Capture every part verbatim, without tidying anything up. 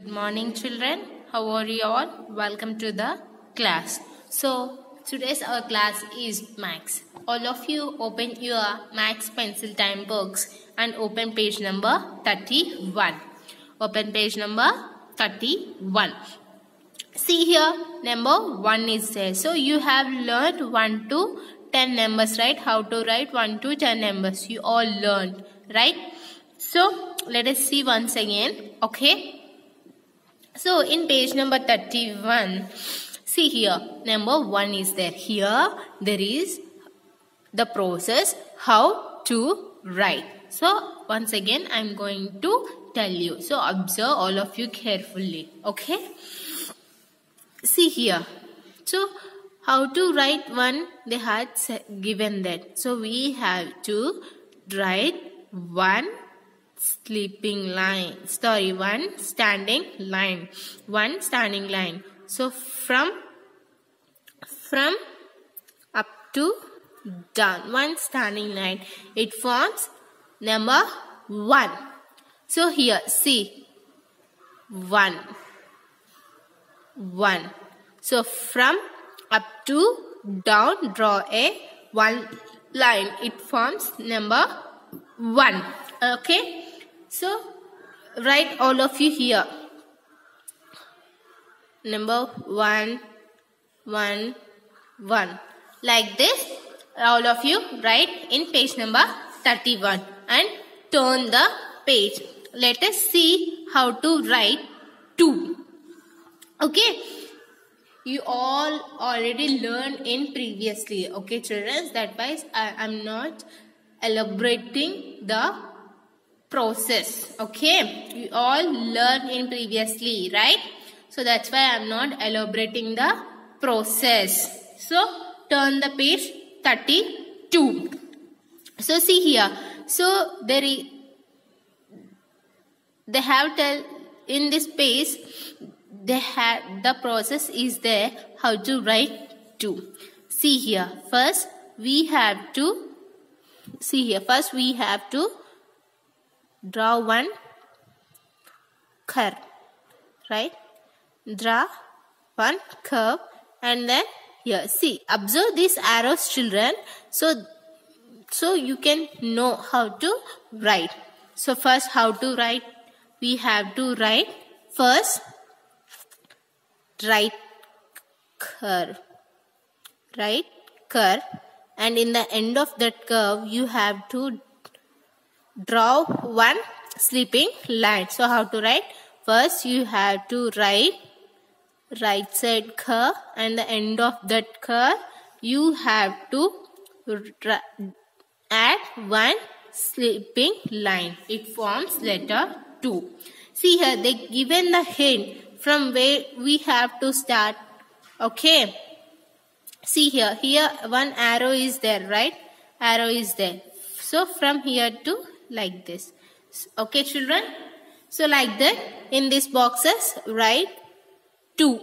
morning, children. How are you all? Welcome to the class. So today's our class is Maths. All of you open your Maths pencil time books and open page number thirty-one. Open page number thirty-one. See here, number one is there. So you have learned one to ten numbers, right? How to write one to ten numbers. You all learned, right? So let us see once again. Okay. So in page number thirty-one, see here, number one is there. Here there is the process how to write. So once again I am going to tell you. So observe all of you carefully. Okay. See here. So how to write one, they had given that. So we have to write one sleeping line, sorry, one standing line, one standing line. So from from up to down, one standing line, it forms number one. So here see, one, one. So from up to down, draw a one line, it forms number one. Okay. So write all of you here. Number one, one, one. Like this, all of you write in page number thirty-one and turn the page. Let us see how to write two. Okay. You all already learned in previously. Okay, children. That why I am not elaborating the process. Okay, you all learned in previously, right? So that's why I am not elaborating the process. So turn the page thirty-two. So see here. So there is, they have tell in this page, they have the process is there how to write two. See here. First we have to see here. First we have to draw one curve, right? Draw one curve and then here see, observe these arrows, children. So so you can know how to write. So first how to write, we have to write first right curve, right curve, and in the end of that curve you have to draw one sleeping line. So how to write? First you have to write right side curve and the end of that curve you have to add one sleeping line. It forms letter two. See here, they given the hint from where we have to start. Okay. See here, here one arrow is there, right? Arrow is there. So from here to like this. Okay, children. So like that, in these boxes write two.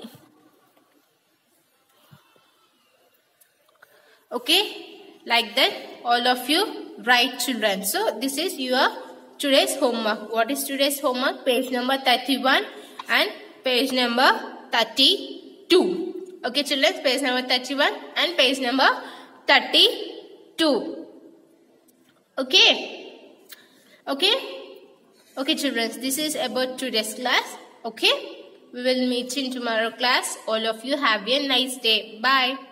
Okay, like that all of you write, children. So this is your today's homework. What is today's homework? Page number thirty-one and page number thirty-two. Okay, children, page number thirty-one and page number thirty-two. Okay. Okay. Okay, children. This is about today's class. Okay. We will meet in tomorrow class. All of you have a nice day. Bye.